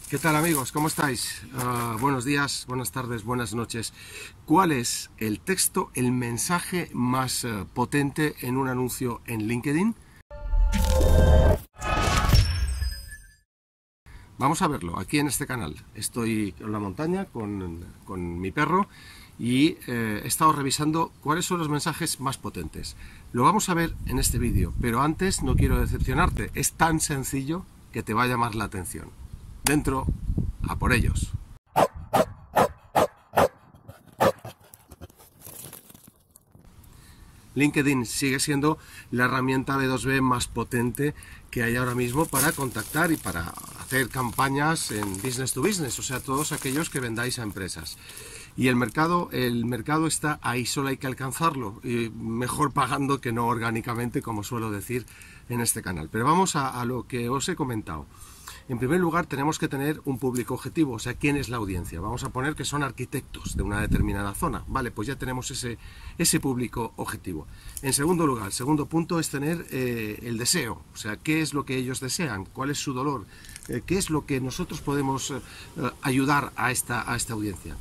¿Qué tal, amigos? ¿Cómo estáis? Buenos días, buenas tardes, buenas noches. ¿Cuál es el texto, el mensaje más potente en un anuncio en LinkedIn? Vamos a verlo aquí en este canal. Estoy en la montaña con mi perro y he estado revisando cuáles son los mensajes más potentes. Lo vamos a ver en este vídeo, pero antes no quiero decepcionarte. Es tan sencillo que te va a llamar la atención. Dentro, a por ellos. LinkedIn sigue siendo la herramienta B2B más potente que hay ahora mismo para contactar y para hacer campañas en business to business, o sea, todos aquellos que vendáis a empresas. Y el mercado está ahí, solo hay que alcanzarlo, y mejor pagando que no orgánicamente, como suelo decir en este canal. Pero vamos a lo que os he comentado. En primer lugar, tenemos que tener un público objetivo, o sea, ¿quién es la audiencia? Vamos a poner que son arquitectos de una determinada zona. Vale, pues ya tenemos ese público objetivo. En segundo lugar, el segundo punto es tener el deseo, o sea, ¿qué es lo que ellos desean? ¿Cuál es su dolor? ¿Qué es lo que nosotros podemos ayudar a esta audiencia?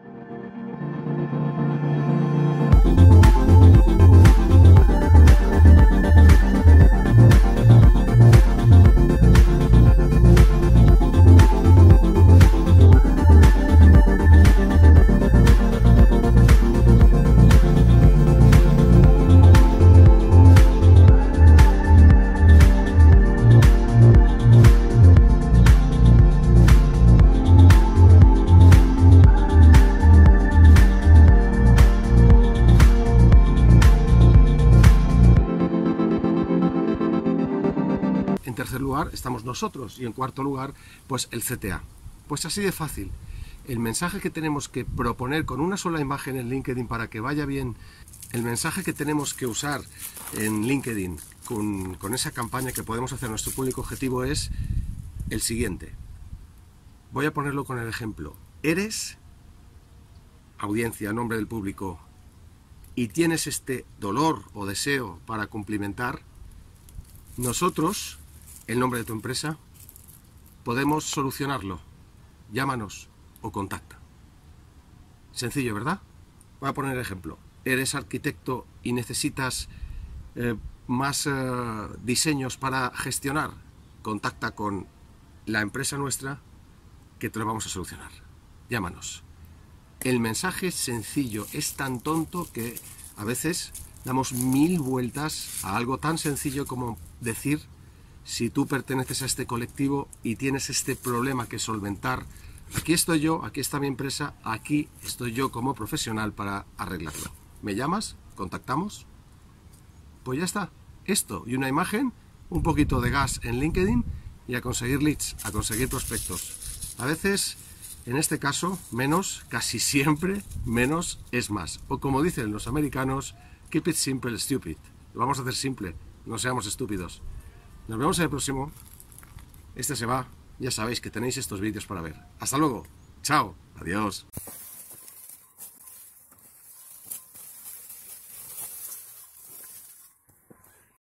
En tercer lugar estamos nosotros y en cuarto lugar pues el CTA. Pues así de fácil. El mensaje que tenemos que proponer con una sola imagen en LinkedIn para que vaya bien, el mensaje que tenemos que usar en LinkedIn con esa campaña que podemos hacer a nuestro público objetivo es el siguiente. Voy a ponerlo con el ejemplo. Eres audiencia, nombre del público, y tienes este dolor o deseo para cumplimentar. Nosotros, el nombre de tu empresa, podemos solucionarlo. Llámanos o contacta. Sencillo, ¿verdad? Voy a poner el ejemplo. Eres arquitecto y necesitas más diseños para gestionar. Contacta con la empresa nuestra que te lo vamos a solucionar. Llámanos. El mensaje sencillo es tan tonto que a veces damos 1000 vueltas a algo tan sencillo como decir: si tú perteneces a este colectivo y tienes este problema que solventar, aquí estoy yo, aquí está mi empresa, aquí estoy yo como profesional para arreglarlo. ¿Me llamas? ¿Contactamos? Pues ya está. Esto y una imagen, un poquito de gas en LinkedIn y a conseguir leads, a conseguir prospectos. A veces, en este caso, menos, casi siempre, menos es más. O como dicen los americanos, keep it simple, stupid. Lo vamos a hacer simple, no seamos estúpidos. Nos vemos en el próximo. Este se va. Ya sabéis que tenéis estos vídeos para ver. Hasta luego. Chao. Adiós.